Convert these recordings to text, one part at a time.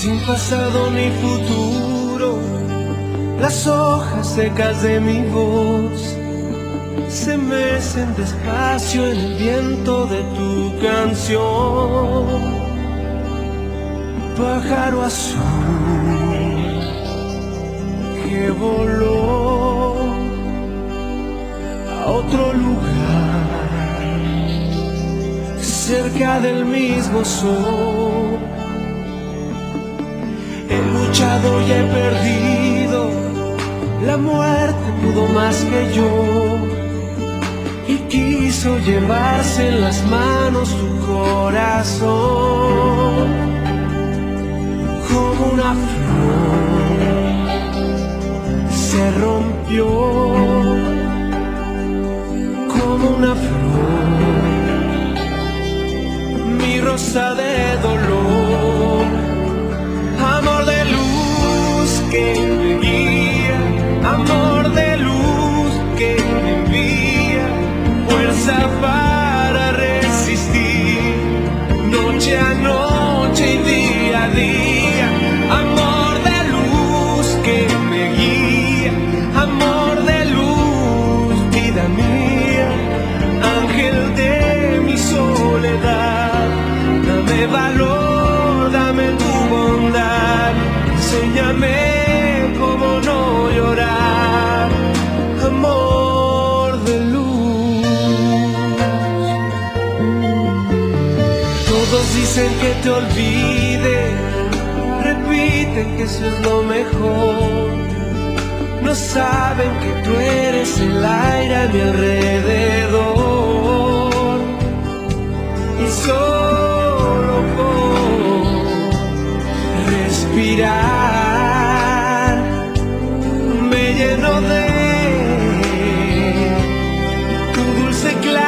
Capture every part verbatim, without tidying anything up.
sin pasado ni futuro, las hojas secas de mi voz se mecen despacio en el viento de tu canción. Pájaro azul que voló a otro lugar, cerca del mismo sol. He luchado y he perdido, la muerte pudo más que yo, y quiso llevarse en las manos tu corazón. Como una flor se rompió, como una flor, mi rosa de dolor. Amor de luz que me guía, amor de luz que me envía fuerza para resistir, noche a noche y día a día. Amor de luz que me guía, amor de luz, vida mía, ángel de mi soledad. Dame valor, dame tu bondad, enséñame cómo no llorar. Amor de luz. Todos dicen que te olvide, repiten que eso es lo mejor. No saben que tú eres el aire a mi alrededor, y solo por respirar me lleno de tu dulce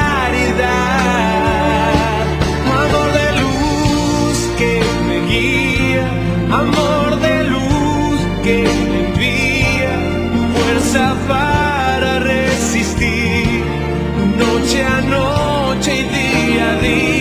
claridad. Amor de luz que me guía, amor de luz que me envía fuerza para resistir, noche a noche y día a día.